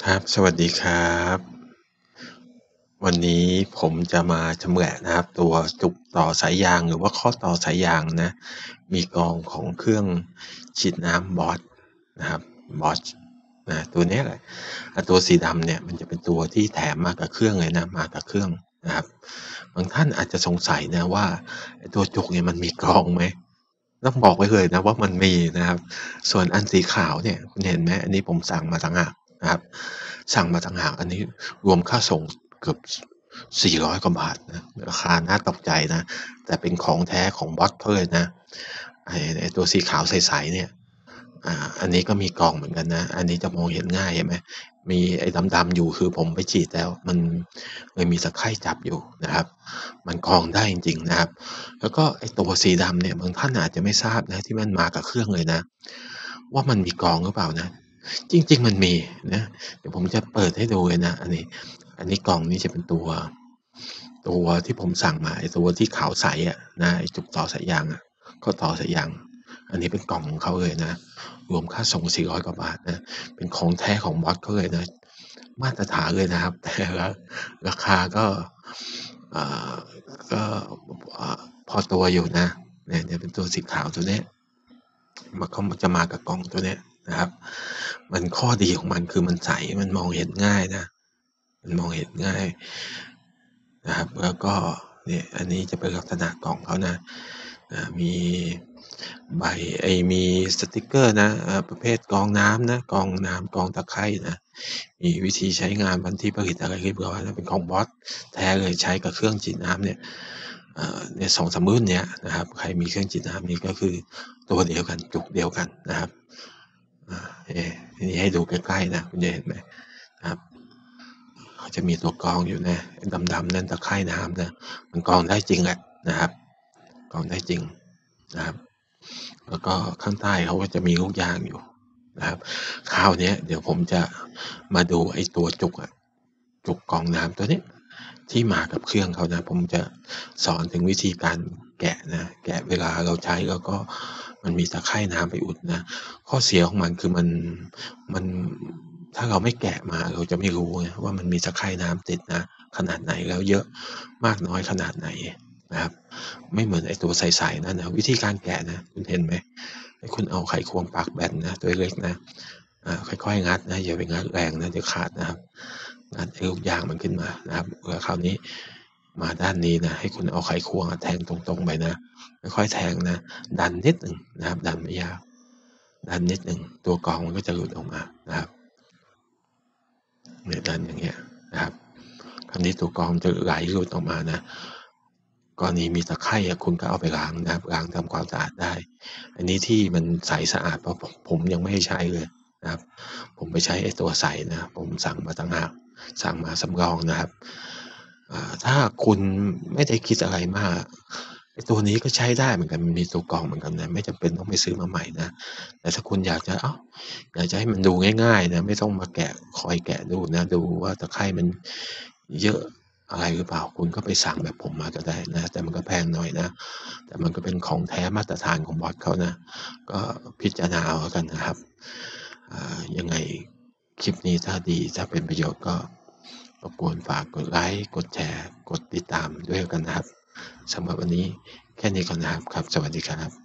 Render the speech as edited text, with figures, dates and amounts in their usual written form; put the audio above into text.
ครับสวัสดีครับวันนี้ผมจะมาชำแหละนะครับตัวจุกต่อสายยางหรือว่าข้อต่อสายยางนะมีกรองของเครื่องฉีดน้ำ Bosch นะครับ Bosch นะตัวนี้แหละตัวสีดำเนี่ยมันจะเป็นตัวที่แถมมากับเครื่องเลยนะมากับเครื่องนะครับบางท่านอาจจะสงสัยนะว่าตัวจุกเนี่ยมันมีกรองไหมต้องบอกไว้เลยนะว่ามันมีนะครับส่วนอันสีขาวเนี่ยคุณเห็นไหมอันนี้ผมสั่งมาต่างหากนะครับสั่งมาต่างหากอันนี้รวมค่าส่งเกือบ400กว่าบาทนะราคาน่าตกใจนะแต่เป็นของแท้ของ Bosch เขาเลยนะไอ้ตัวสีขาวใสๆเนี่ยอันนี้ก็มีกรองเหมือนกันนะอันนี้จะมองเห็นง่ายเห็นไหมมีไอ้ดำๆอยู่คือผมไปฉีดแล้วมันเลยมีตะไคร่จับอยู่นะครับมันกรองได้จริงๆนะครับแล้วก็ไอ้ตัวสีดำเนี่ยบางท่านอาจจะไม่ทราบนะที่มันมากับเครื่องเลยนะว่ามันมีกรองหรือเปล่านะจริงๆมันมีนะเดี๋ยวผมจะเปิดให้ดูเลยนะอันนี้กล่องนี้จะเป็นตัวที่ผมสั่งมาไอ้ตัวที่ขาวใสอะนะไอ้จุกต่อสายยางอะข้อต่อสายยางอันนี้เป็นกล่องของเขาเลยนะรวมค่าส่ง400กว่าบาทนะเป็นของแท้ของ Bosch เขาเลยนะมาตรฐานเลยนะครับแต่ละราคาก็อ่าก็พอตัวอยู่นะเนี่ยเป็นตัวสีขาวตัวเนี้ยมันจะมากับกล่องตัวเนี้ยนะครับมันข้อดีของมันคือมันใสมันมองเห็นง่ายนะมันมองเห็นง่ายนะครับแล้วก็เนี่ยอันนี้จะเป็นลักษณะกล่องเขานะมีใบมีสติกเกอร์นะประเภทกรองน้ำนะกรองน้ำกรองตะไคร่นะมีวิธีใช้งานวันที่ผลิตอะไรเรียบร้อยนะเป็นของ Bosch แท้เลยใช้กับเครื่องฉีดน้ำเนี่ยเนี่ย2-3รุ่นเนี้ยนะครับใครมีเครื่องฉีดน้ำนี่ก็คือตัวเดียวกันจุกเดียวกันนะครับทีนี้ให้ดูใกล้ๆนะคุณจะเห็นไหมนะครับเขาจะมีตัวกรองอยู่นะดำๆนั่นตะไคร่น้ำนะมันกรองได้จริงแหละนะครับกรองได้จริงนะครับแล้วก็ข้างใต้เขาก็จะมีลูกยางอยู่นะครับคราวนี้เดี๋ยวผมจะมาดูไอ้ตัวจุกจุกกรองน้ำตัวนี้ที่มากับเครื่องเขานะผมจะสอนถึงวิธีการแกะนะแกะเวลาเราใช้แล้วก็มันมีตะไคร่น้ำไปอุดนะข้อเสียของมันคือมันถ้าเราไม่แกะมาเราจะไม่รู้ไงว่ามันมีตะไคร่น้ำติดนะขนาดไหนแล้วเยอะมากน้อยขนาดไหนนะครับไม่เหมือนไอ้ตัวใสๆนั่นนะวิธีการแกะนะคุณเห็นไหมให้คุณเอาไขควงปากแบนนะตัวเล็กนะค่อยๆงัดนะอย่าไปงัดแรงนะเดี๋ยวขาดนะครับงัดไอ้ลูกยางมันขึ้นมานะครับแล้วคราวนี้มาด้านนี้นะให้คุณเอาไขควงแทงตรงๆไปนะค่อยๆแทงนะดันนิดหนึ่งนะครับดันไม่ยากดันนิดหนึ่งตัวกรองมันก็จะหลุดออกมานะครับเนี่ยดันอย่างเงี้ยนะครับคราวนี้ตัวกรองจะไหลหลุดออกมานะกรณีมีตะไคร่คุณก็เอาไปล้างนะครับล้างทำความสะอาดได้อันนี้ที่มันใสสะอาดเพราะผมยังไม่ให้ใช้เลยนะครับผมไปใช้ไอ้ตัวใสนะผมสั่งมาต่างหากสั่งมาสำรองนะครับถ้าคุณไม่ได้คิดอะไรมากไอ้ตัวนี้ก็ใช้ได้เหมือนกันมันมีตัวกรองเหมือนกันนะไม่จำเป็นต้องไปซื้อมาใหม่นะแต่ถ้าคุณอยากจะให้มันดูง่ายๆนะไม่ต้องมาแกะคอยแกะดูนะดูว่าตะไคร่มันเยอะอะไรหรือเปล่าคุณก็ไปสั่งแบบผมมาก็ได้นะแต่มันก็แพงหน่อยนะแต่มันก็เป็นของแท้มาตรฐานของ Bosch เขานะก็พิจารณาเอาแล้วกันนะครับยังไงคลิปนี้ถ้าดีถ้าเป็นประโยชน์ก็รบกวนฝากกดไลค์กดแชร์กดติดตามด้วยแล้วกันนะครับสำหรับวันนี้แค่นี้ก่อนนะครับครับสวัสดีครับ